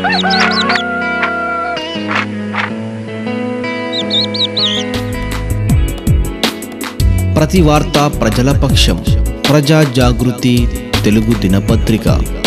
ప్రతి వార్త ప్రజల పక్షం. ప్రజా జాగృతి తెలుగు దినపత్రిక.